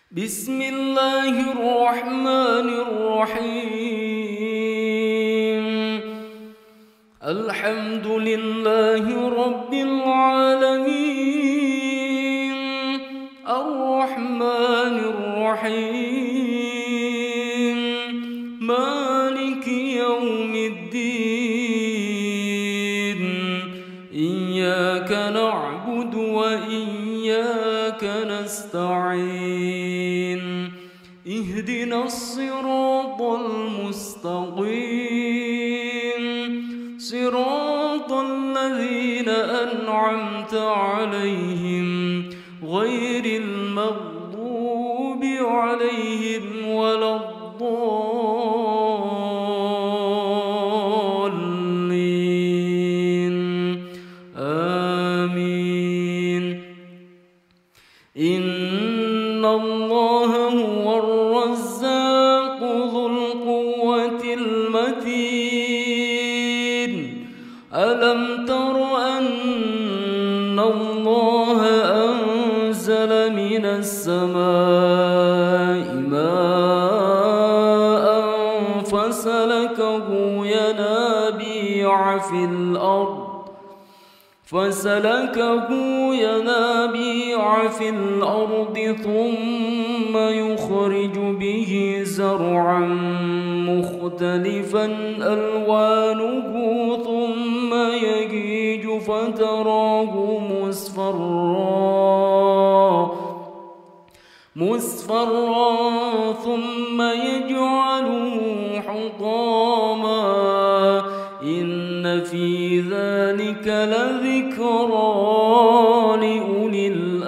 بسم الله الرحمن الرحيم. الحمد لله رب العالمين، الرحمن الرحيم، مالك يوم الدين. إياك نعبد وإياك نستعين. اهدنا الصراط المستقيم، صراط الذين أنعمت عليهم غير المغضوب عليهم ولا الضالين. آمين. إن الله هو الرزاق ذو القوة المتين. ألم تر أن الله أنزل من السماء ماء فسلكه ينابيع في الأرض ثم يخرج به زرعا مختلفا ألوانه ثم يهيج فتراه مصفرا ثم يجعله حطاما. إن في ذلك لذكرى لأولي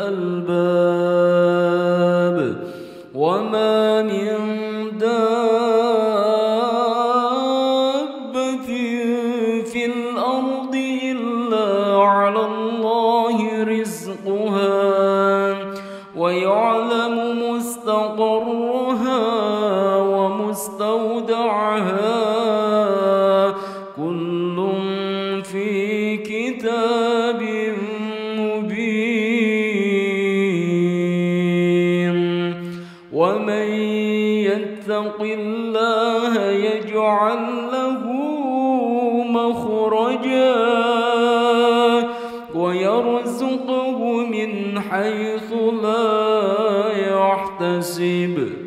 الألباب. وما من دابة في الأرض إلا على الله رزقها ويعلم مستقرها ومستودعها، كل في كتاب مبين. ومن يتق الله يجعل له مخرجا ويرزقه من حيث لا يحتسب.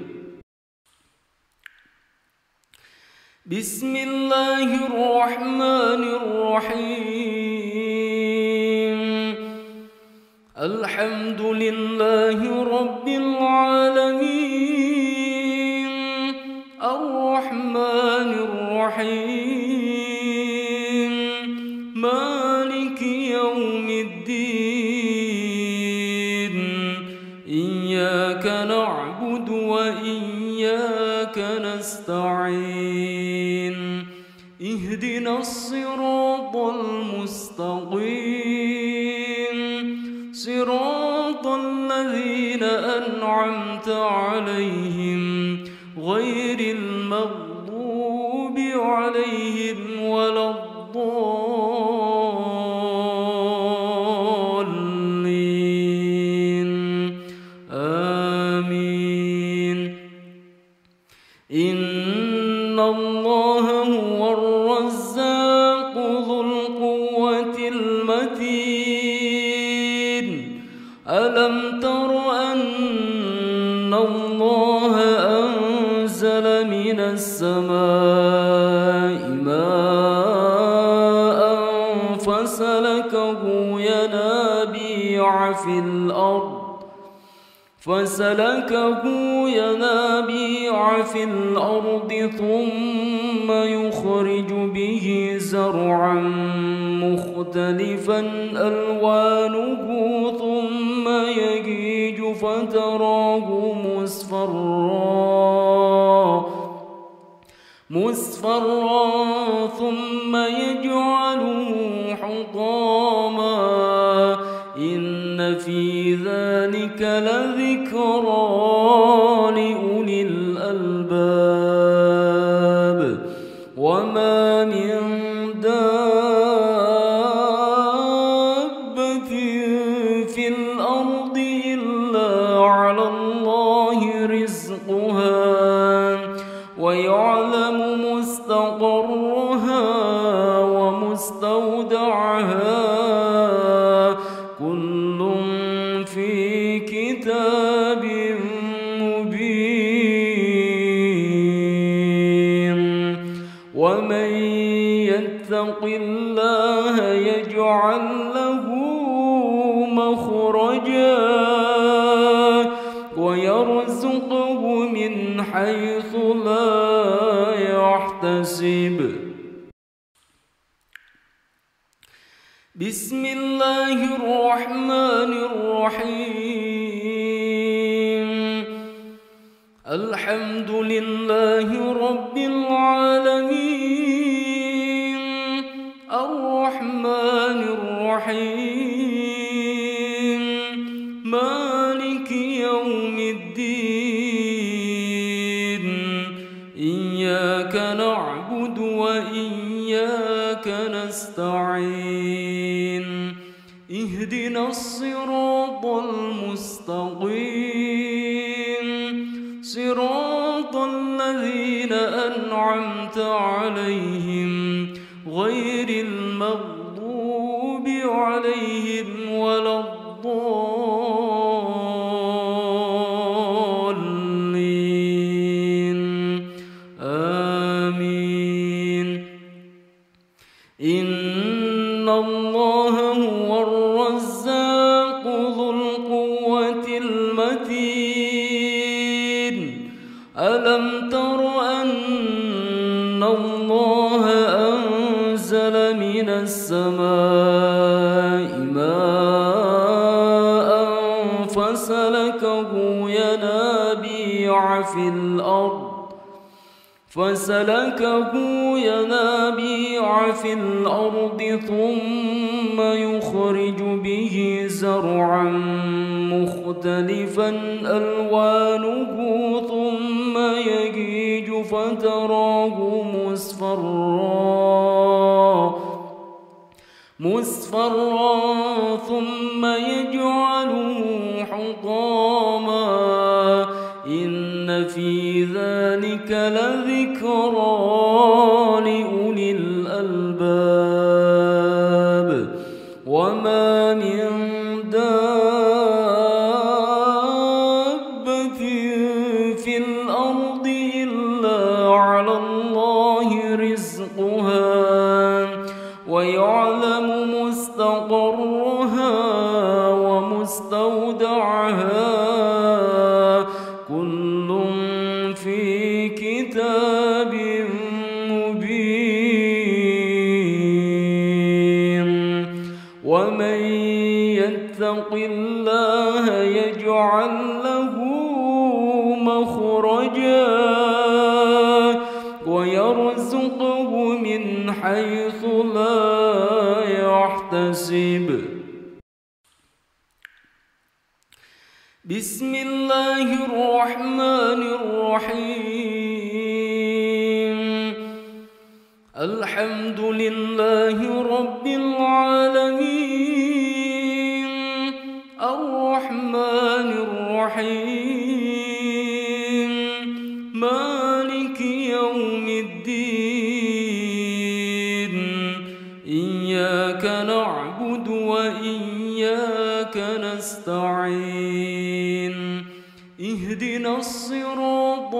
بسم الله الرحمن الرحيم. الحمد لله رب العالمين، الرحمن الرحيم، مالك يوم الدين. إياك نعبد وإياك نستعين. اهدنا الصراط المستقيم، صراط الذين أنعمت عليهم غير المغضوب عليهم ولا الضالين. آمين. إن الله هو الرزاق ذو القوة المتين. ألم تر أن الله أنزل من السماء ماء فسلكه ينابيع في الأرض ثم يخرج به زرعا مختلفا ألوانه ثم يهيج فتراه مصفرا ثم يجعله حطاما. إن في ذلك لذكرى لأولي الألباب. وما من دابة في الأرض إلا على الله واستودعها كل في كتاب مبين. ومن يتق الله يجعل له مخرجا ويرزقه من حيث لا يحتسب. بسم الله الرحمن الرحيم. الحمد لله رب العالمين الرحمن الرحيم مالك يوم الدين. إياك نعبد وإياك نستعين. اهدنا الصراط المستقيم صراط الذين أنعمت عليهم غير المغضوب عليهم ولا الضالين. آمين. إن الله هو الرزاق ذو القوة المتين. ألم تر أن الله أنزل من السماء ماء فسلكه ينابيع في الأرض ثم يخرج به زرعا مختلفا ألوانه ثم يهيج فتراه مصفرا ثم يجعله حطاما. إن في ذلك لذكرى لأولي الألباب. وما من دابة في الأرض إلا على الله رزقها ويعلم مستقرها ومستودعها كل في كتاب مبين. ومن يتق الله يجعل له مخرجا ويرزقه من حيث لا يحتسب. بسم الله الرحمن الرحيم. الحمد لله رب العالمين الرحمن الرحيم مالك يوم الدين. إياك نعبد وإياك نستعين. اهدنا الصراط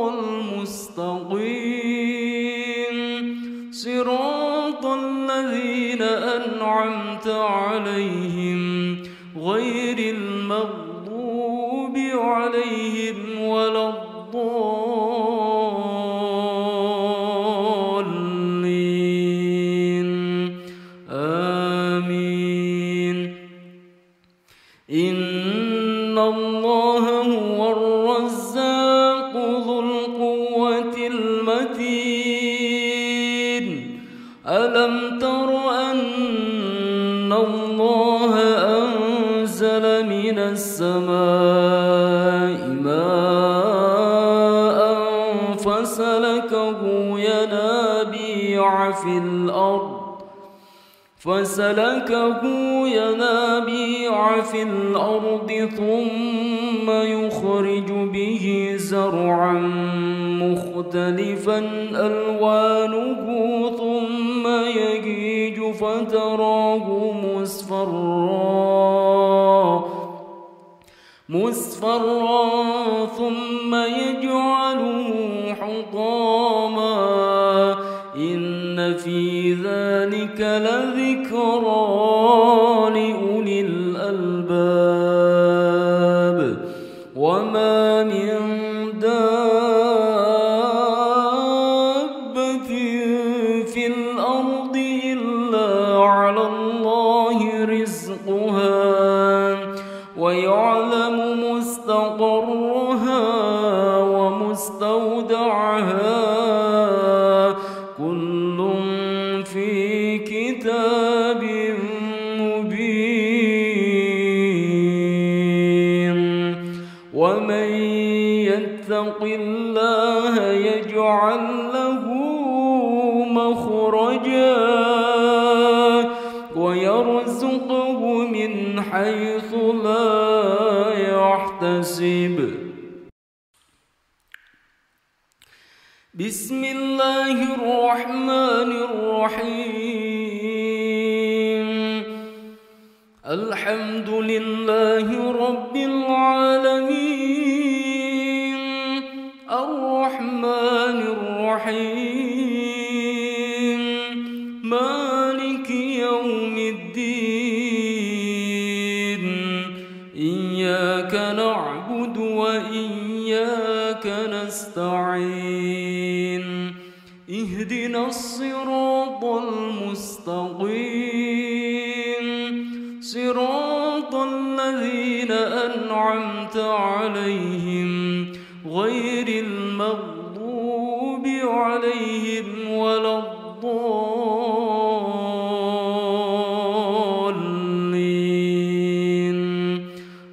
المستقيم صراط الذين أنعمت عليهم غير المغضوب عليهم ولا الضالين. آمين. إن الله هو الرزاق ذو القوة المتين. ألم تر أن الله أنزل من السماء ماء فسلكه ينابيع في الأرض ثم يخرج به زرعا مختلفا ألوانه ثم يهيج يهيج فتراه مصفرا ثم يجعله حطاما إن في ذلك لذكرى لأولي الألباب وما من دابة في الأرض إلا على الله رزقها ويعلم مستقرها ومستودعها كل في كتاب مبين ومن يتق الله يجعل له مخرجا ويرزقه من حيث لا يحتسب بسم الله الرحمن الرحيم الحمد لله رب العالمين الرحمن الرحيم مالك يوم الدين إياك نعبد وإياك نستعين اهدنا الصراط المستقيم صراط الذين أنعمت عليهم غير المغضوب عليهم ولا الضالين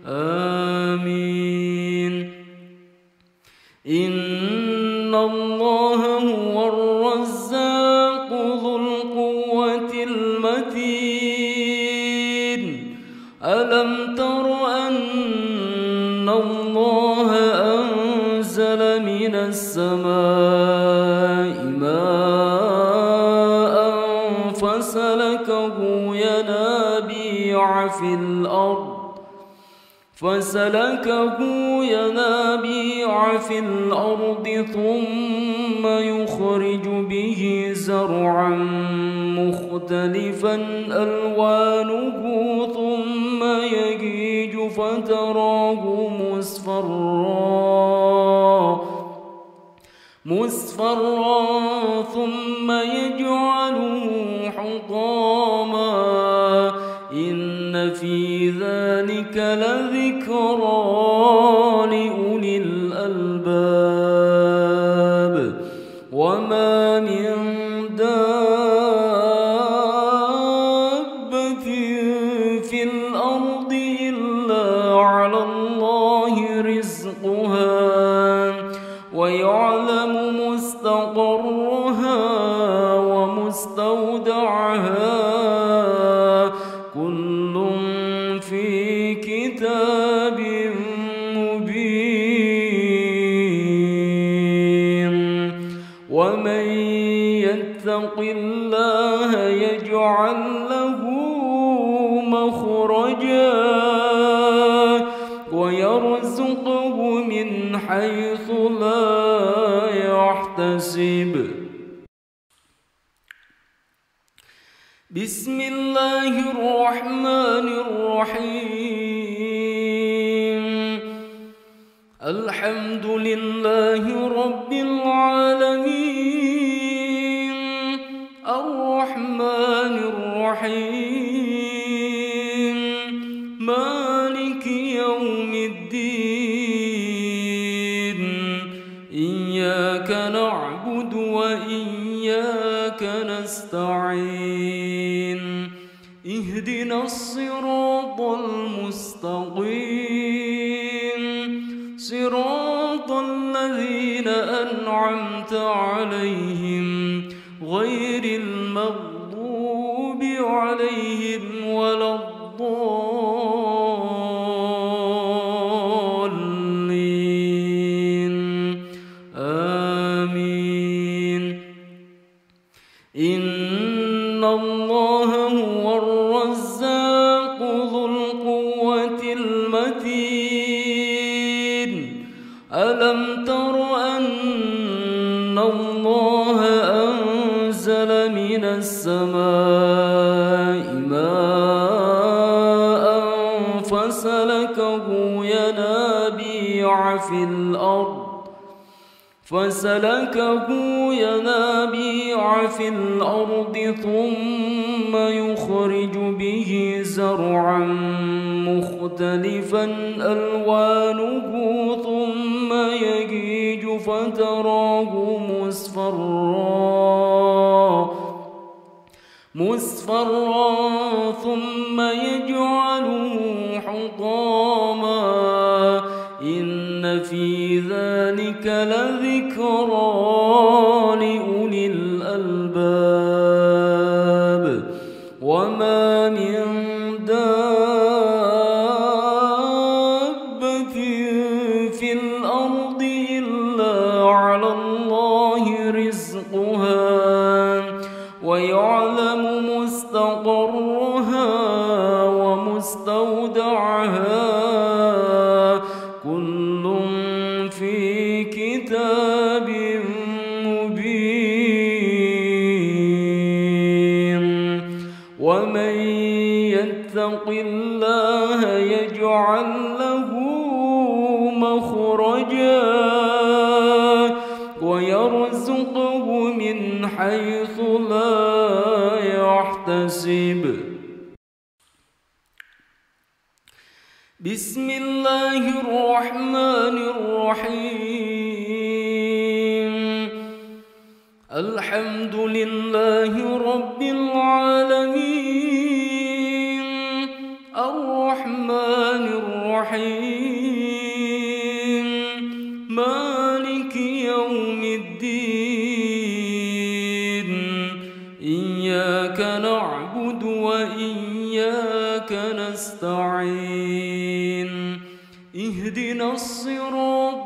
آمين إن الله هو الرزاق ذو القوة المتين ألم تر أن الله أنزل من السماء ماء فسلكه ينابيع في الأرض ثم يخرج به زرعا مختلفا ألوانه ثم يهيج فتراه مصفرا ثم يجعله حطاما إن في ذلك لذكرى لأولي الألباب وما من دابة في الأرض إلا على الله رزقها ويعلم مستقرها ومستودعها كل في كتاب مبين ومن يتق الله يجعل له مخرجا ويرزقه من حيث لا يحتسب بسم الله الرحمن الرحيم الحمد لله رب العالمين الرحمن الرحيم مالك يوم الدين إياك نعبد وإياك نستعين اهدنا الصراط المستقيم صراط الذين أنعمت عليهم غير المغضوب عليهم ولا الضالين آمين إن الله الله هو الرزاق ذو القوة المتين ألم تر أن الله أنزل من السماء ماء فسلكه ينابيع في الأرض ثم يخرج به زرعا مختلفا ألوانه ثم يهيج فتراه مصفرا ثم يجعله حطاما إن في ذلك لذكرى لأولي الألباب وما من دابة في الأرض إلا على الله رزقها ويعلم مستقرها ومستودعها كل في كتاب مبين ومن يتق الله يجعل له مخرجا ويرزقه من حيث لا يحتسب بسم الله الرحمن الرحيم الحمد لله رب العالمين الرحمن الرحيم مالك يوم الدين إياك نعبد وإياك نستعين اهدنا الصراط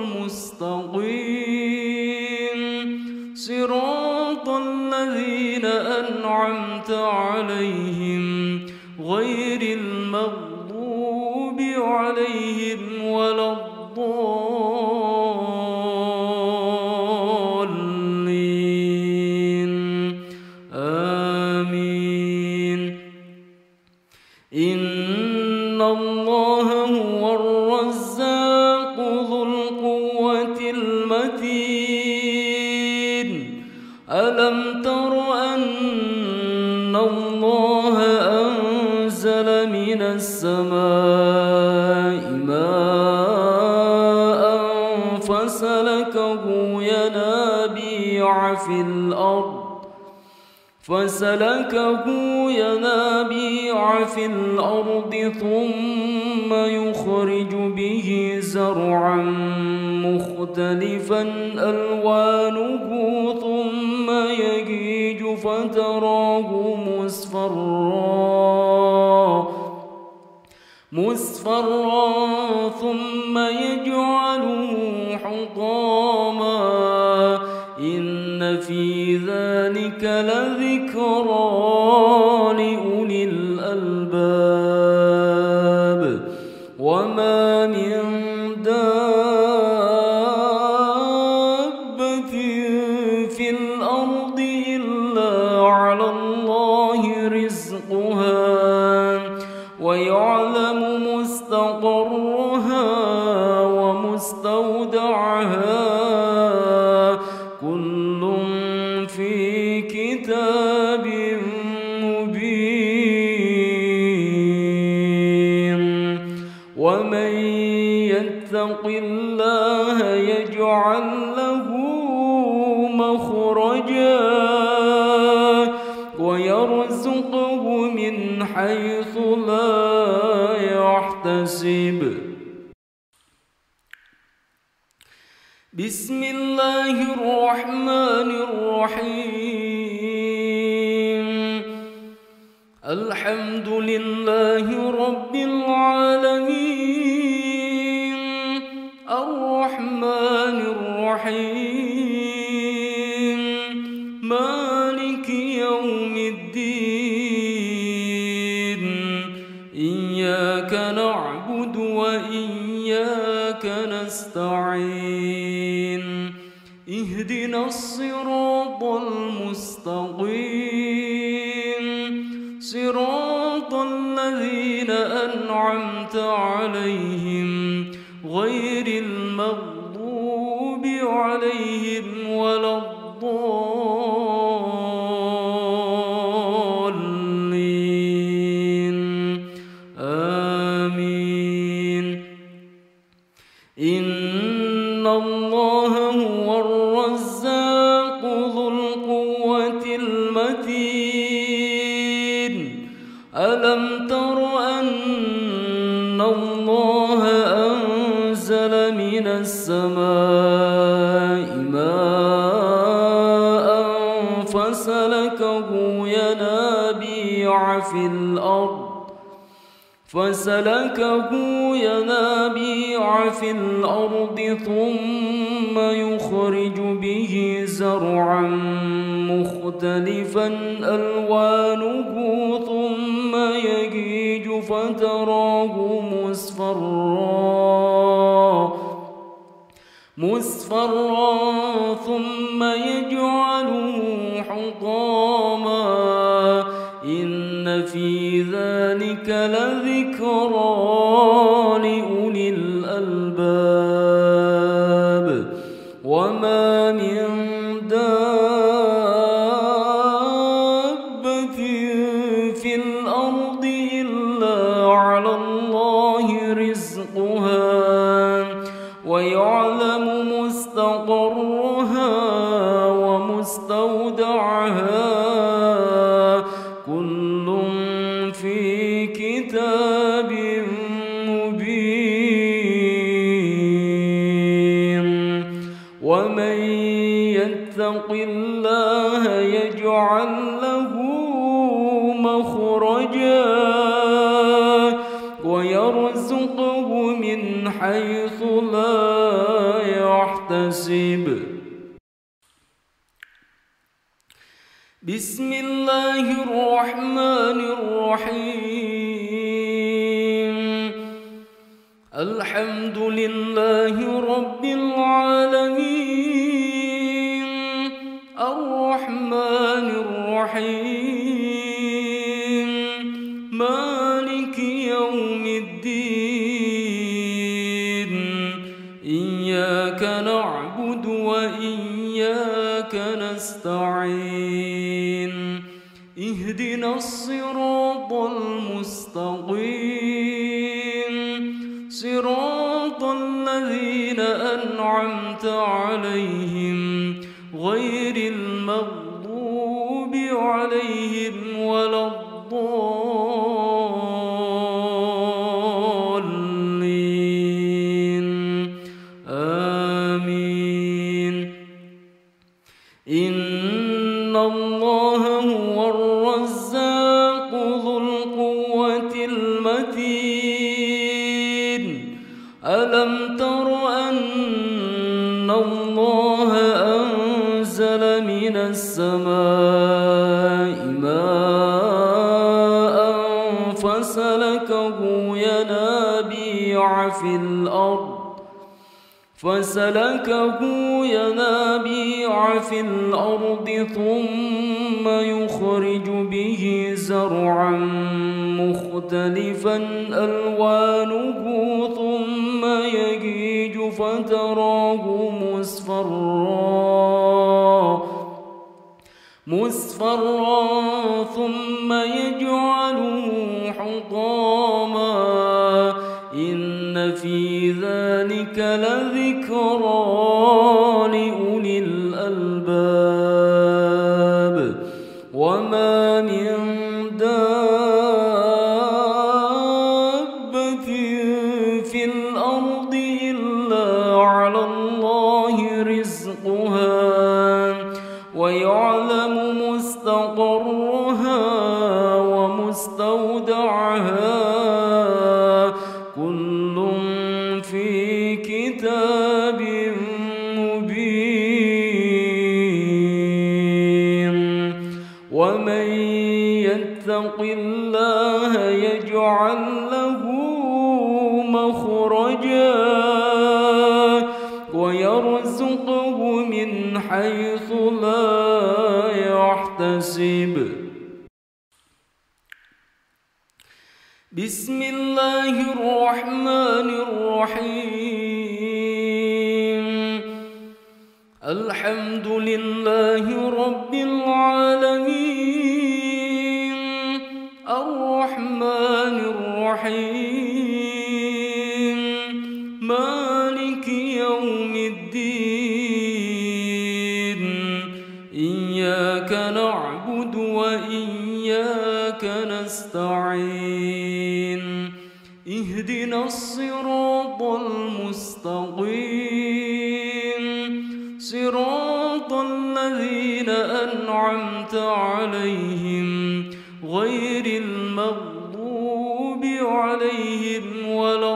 المستقيم صراط الذين أنعمت عليهم غير المغضوب عليهم ولا الضالين آمين إن الله هو الرزاق ذو القوة المتين ألم تر أن الله أنزل من السماء ماء فسلكه ينابيع في الأرض ثم يخرج به زرعا مختلفا ألوانه ثم يهيج فتراه مصفرا ثم يجعله حطاما إن في ذلك لذكرى لأولي الألباب وما من دابة في الأرض إلا على الله رزقها ويعلم مستقرها ومستودعها كل في كتاب مبين ومن يتق الله يجعل له مخرجا ويرزقه من حيث لا يحتسب بسم الله الرحمن الرحيم الحمد لله رب العالمين الرحمن الرحيم مالك يوم الدين نعبد وإياك نستعين اهدنا الصراط المستقيم صراط الذين أنعمت عليهم غير المغضوب عليهم ولا الضالين آمين. إن الله هو الرزاق ذو القوة المتين ألم تر أن الله أنزل من السماء ماء فسلكه ينابيع في الأرض ثم يخرج به زرعا مختلفا ألوانه ثم يهيج فتراه مصفرا ثم يجعله حطاما إن في ذلك لذكرى لأولي الألباب. وما من دابة في الأرض إلا على الله رزقها ويعلم مستقرها ومستودعها كل في كتاب مبين. ومن يتق الله يجعل له مخرجا ويرزقه من حيث لا يحتسب. بسم الله الرحمن الرحيم. الحمد لله رب العالمين الرحمن الرحيم مالك يوم الدين إياك نعبد وإياك نستعين اهدنا الصراط المستقيم صراط الذين أنعمت عليهم غير المغضوب عليهم ولا الضالين آمين. إن الله هو الرزاق ذو القوة المتين ألم تر أن الله أنزل من السماء ماء فسلكه ينابيع في الأرض ثم يخرج به زرعا مختلفا ألوانه ثم يهيج فتراه مصفرا ثم يجعله حطاما إن في ذلك لذكرى لأولي الألباب. وما من دابة في الأرض إلا على الله رزقها ويعلم مستقرها ومستودعها كل في كتاب مبين. ومن يتق الله يجعل له مخرجا ويرزقه من حيث لا يحتسب. بسم الله الرحمن الرحيم. الحمد لله رب العالمين الرحمن الرحيم مالك يوم الدين إياك نعبد وإياك نستعين اهدنا الصراط المستقيم صراط الذين أنعمت عليهم غير المغضوب عليهم ولا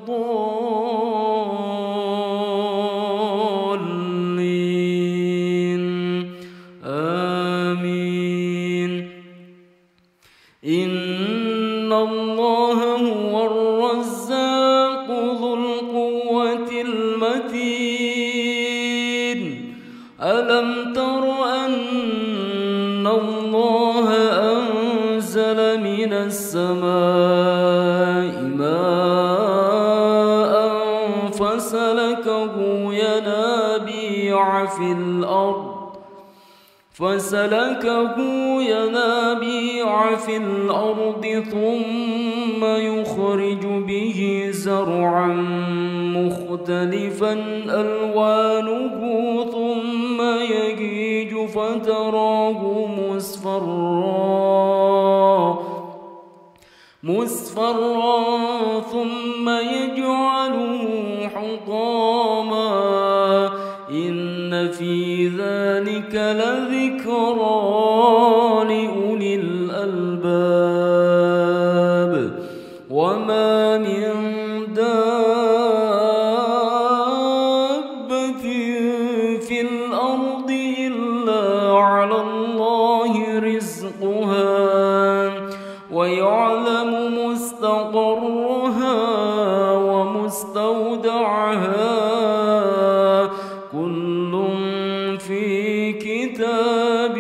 الضالين آمين. إن الله هو الرزاق ذو القوة المتين. ألم تر أن الله أنزل من السماء ماء فسلكه ينابيع في الأرض ثم يخرج به زرعا مختلفا ألوانه ثم يهيج فتراه مصفرا ثم يجعله حطاما إن في ذلك لذكرى لأولي الألباب. وما من دابة في الأرض إلا على الله رزقها ويعلم مستقرها ومستودعها كل في كتاب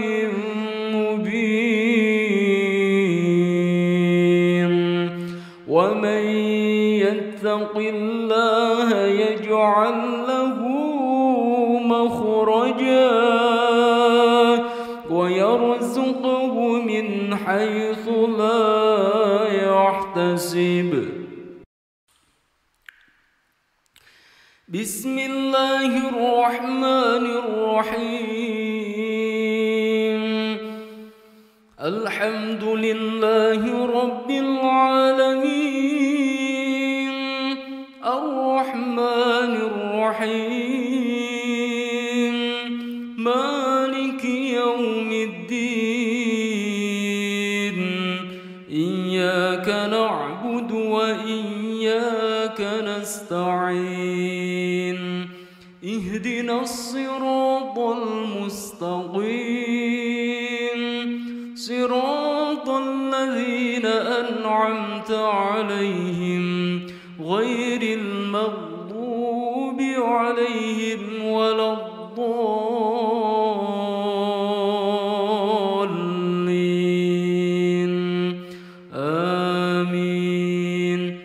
مبين. ومن يتق الله يجعل له مخرجا ويرزقه من حيث لا يحتسب. بسم الله الرحمن الرحيم. الحمد لله رب العالمين الرحمن الرحيم مالك يوم الدين إياك نعبد وإياك نستعين اهدنا الصراط المستقيم صراط الذين أنعمت عليهم غير المغضوب عليهم ولا الضالين آمين.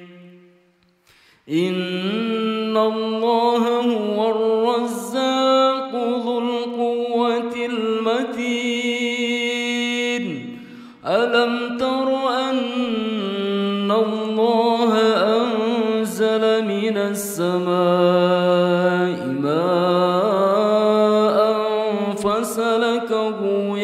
إن الله هو الرزاق ذو القوة المتين. ألم تر أن الله أنزل من السماء ماء فسلكه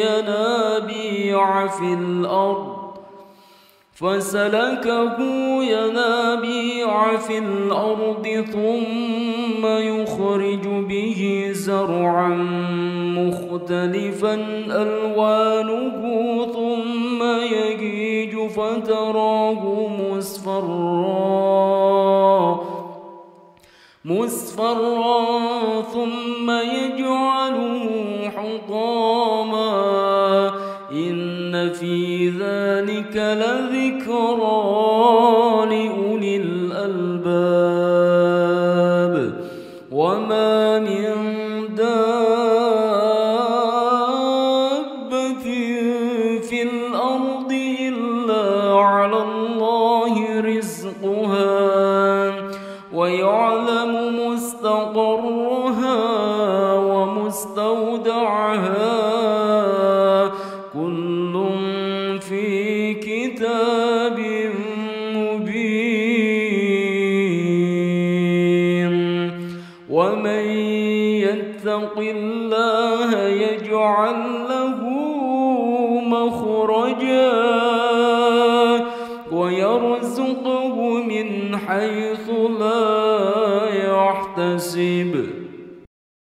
ينابيع في الأرض ثم يخرج به زرعا مختلفا ألوانه ثم يهيج فتراه مصفرا ثم يجعله حطاما إن في ذلك لذكرى لأولي الألباب. على الله رزقها ويعلم مستقرها ومستودعها كل في كتاب مبين ومن يتق الله يجعل له مخرجا ويرزقه من حيث لا يحتسب